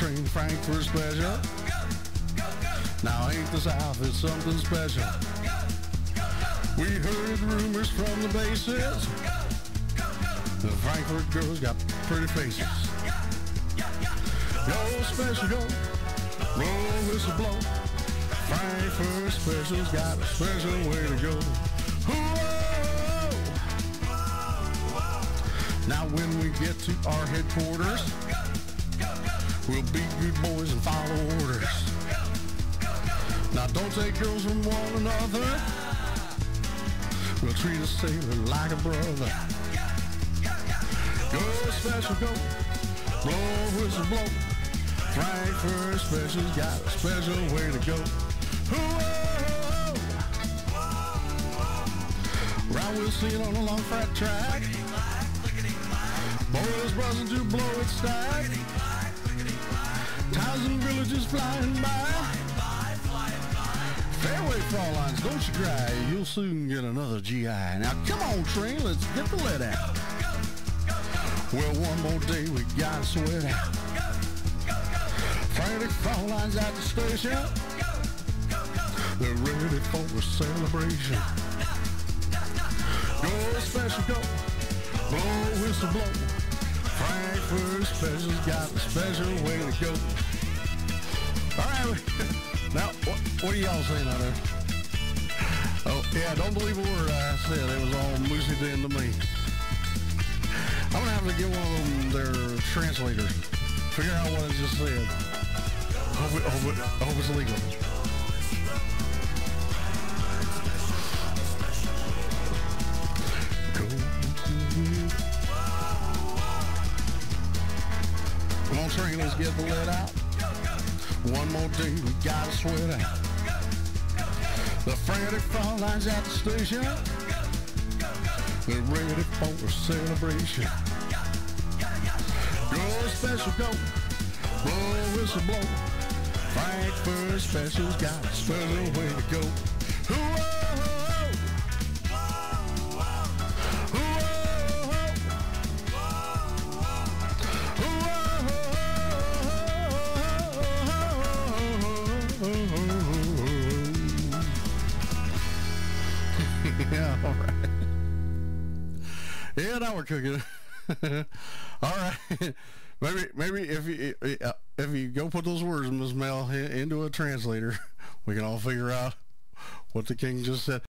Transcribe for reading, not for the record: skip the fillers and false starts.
train Frankfurt special. Now ain't the South, it's something special. We heard rumors from the bases. The Frankfurt girls got pretty faces. Go special, go. Roll whistle blow. Frankfurt special's got a special way to go. Whoa! Now when we get to our headquarters, we'll be good boys and follow orders. Now don't take girls from one another. We'll treat a sailor like a brother. Go special, go. Blow whistle blow. Frankfurt special's got a special way to go. Whoa! Round we'll see it on a long fat track. Boys buzzing to blow its stack. Towns and villages flying by. Fairway Fraulines, don't you cry. You'll soon get another GI. Now come on, train, let's get the lead out. Well, one more day we gotta sweat out. Frantic Fraulines at the station. They're ready for a celebration. Go special, go. Blow whistle blow. Frankfurt special's got a special way to go. All right. Now, what are y'all saying out there? Oh, yeah, don't believe a word I said. It was all Moosey Den to me. I'm going to have to get one of them, their translators. Figure out what I just said. Hope it's legal. Come on, train, let's get the lead out. One more day, we gotta sweat out. The frantic Fraulines at the station. They're ready for a celebration. Go special, go. Blow whistle blow. Frankfurt special's got a special way to go. Whoa! Yeah, all right. Yeah, now we're cooking. All right. Maybe if you go put those words, Ms. Mel, into a translator, we can all figure out what the king just said.